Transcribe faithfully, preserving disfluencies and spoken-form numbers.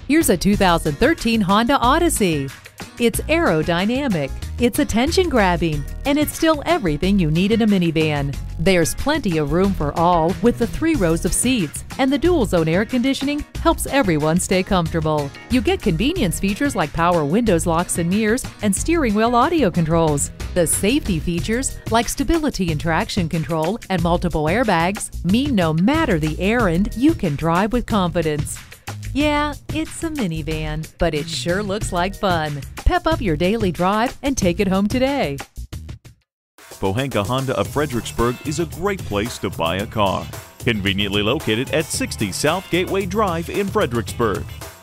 Here's a two thousand thirteen Honda Odyssey. It's aerodynamic, it's attention-grabbing, and it's still everything you need in a minivan. There's plenty of room for all with the three rows of seats, and the dual-zone air conditioning helps everyone stay comfortable. You get convenience features like power windows, locks and mirrors, and steering wheel audio controls. The safety features like stability and traction control and multiple airbags mean no matter the errand, you can drive with confidence. Yeah, it's a minivan, but it sure looks like fun. Pep up your daily drive and take it home today. Pohanka Honda of Fredericksburg is a great place to buy a car. Conveniently located at sixty South Gateway Drive in Fredericksburg.